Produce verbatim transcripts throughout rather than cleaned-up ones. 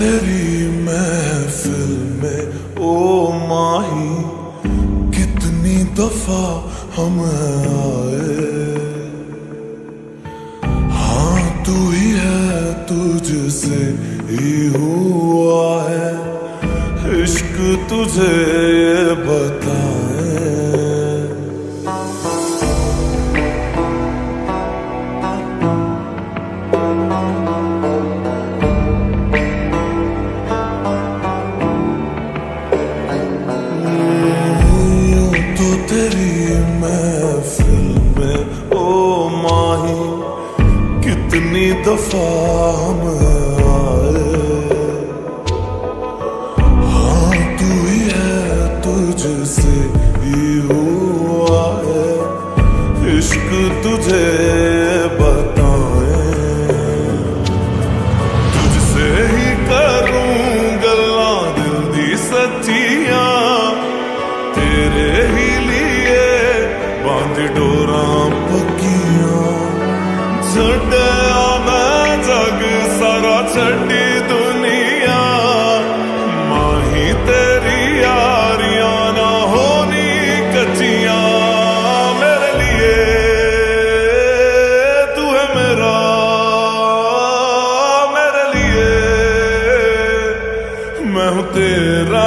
तेरी महफिल में ओ माही कितनी दफा हम आए। हाँ तू ही है, तुझसे ही हुआ है इश्क, तुझे ये बताए। तेरी महफिल में ओ माही कितनी दफा हम आए। हाँ तू ही है, तुझसे ही हुआ है इश्क, तुझे बताए। तुझसे ही करूं गल्लां दिल दी सच्चियां, तेरे ही बांध डोरां पक्कियां। छड्डिया मैं जग सारा, छड्डी दुनिया, माही तेरी यारियां ना होनी कच्चियां। मेरे लिए तू है मेरा, मेरे लिए मैं हूं तेरा।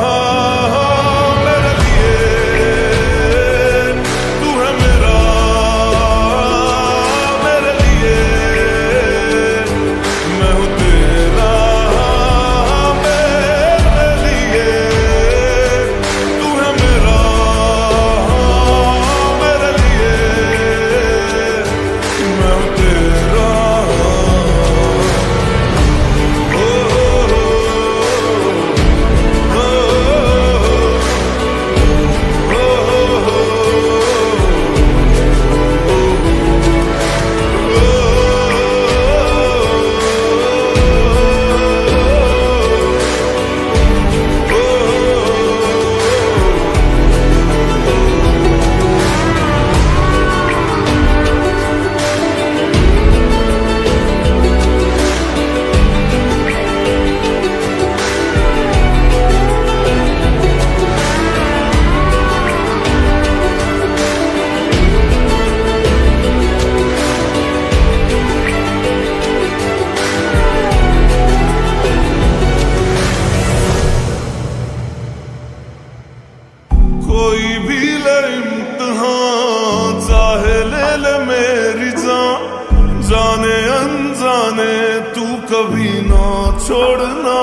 कभी ना छोड़ना,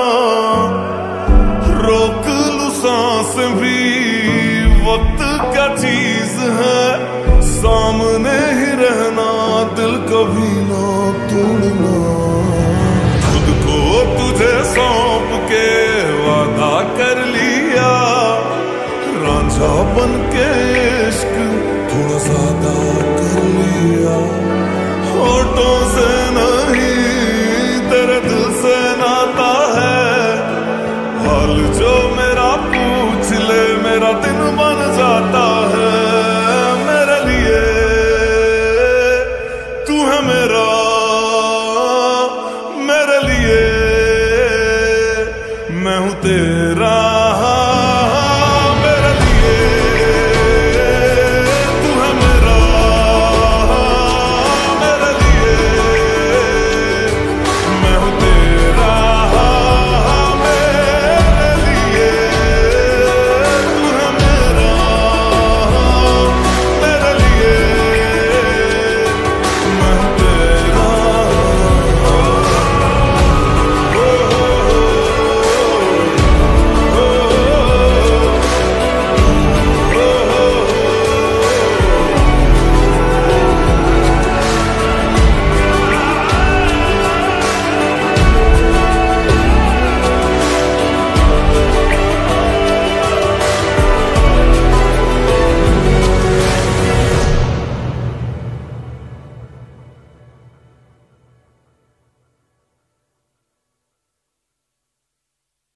रोक लूं सांस भी, वक्त क्या चीज है, सामने ही रहना, दिल कभी ना तोड़ना। खुद को तुझे सौंप के वादा कर लिया, रांझा बन के इश्क थोड़ा ज्यादा कर लिया। होठों से नहीं तेरे दिल से नाता है, हाल जो मेरा पूछ ले, मेरा दिन बन